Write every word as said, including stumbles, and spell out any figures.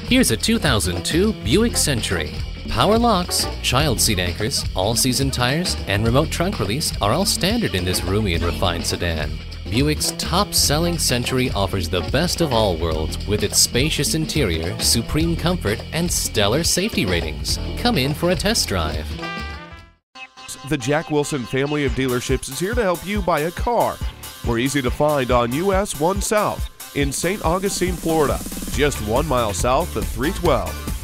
Here's a two thousand two Buick Century. Power locks, child seat anchors, all-season tires, and remote trunk release are all standard in this roomy and refined sedan. Buick's top-selling Century offers the best of all worlds with its spacious interior, supreme comfort, and stellar safety ratings. Come in for a test drive. The Jack Wilson family of dealerships is here to help you buy a car. We're easy to find on U S one South in Saint Augustine, Florida, just one mile south of three twelve.